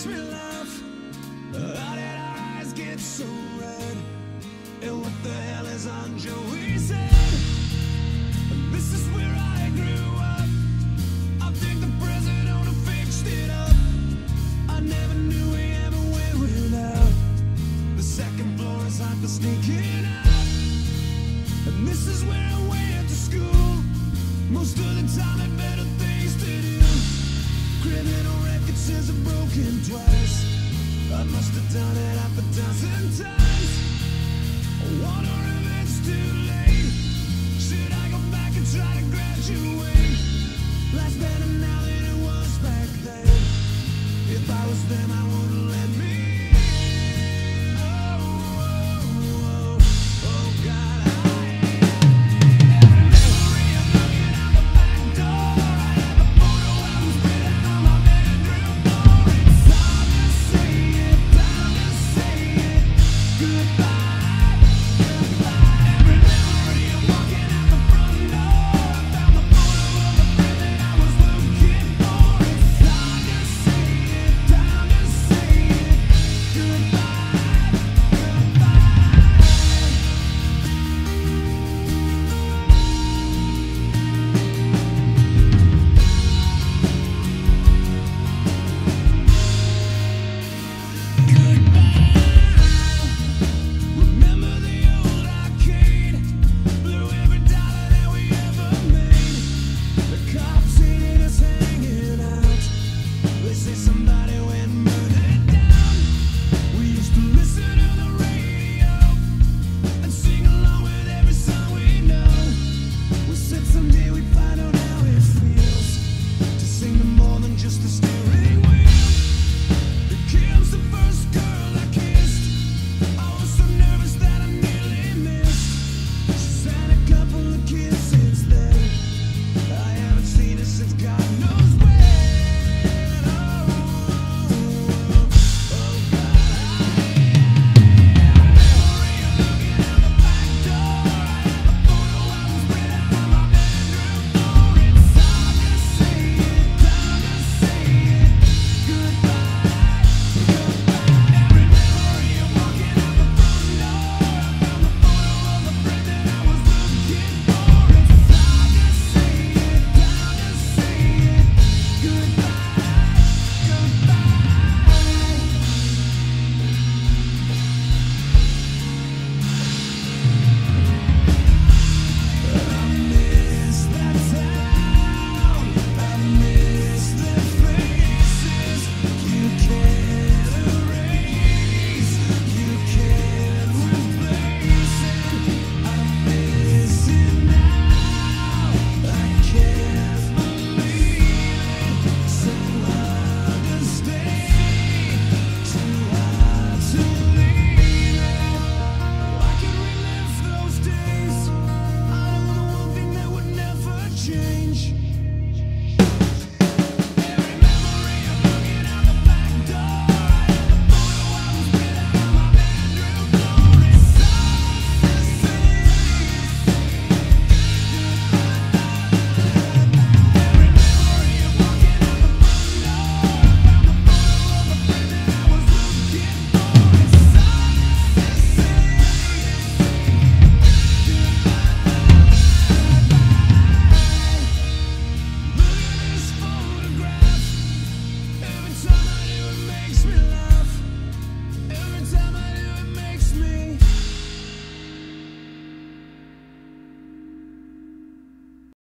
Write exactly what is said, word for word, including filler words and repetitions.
makes me laugh. How did our eyes get so red? And what the hell is on Joey's head? This is where I grew up. I think the president fixed it up. I never knew we ever went without. The second floor is hot for sneaking out. And this is where I went to school. Most of the time had better things to do. Criminal record says I've broken twice. I must have done it half a dozen times. I wonder if it's too late. Should I go back and try to graduate? Life's better now than it was back then. If I was them, I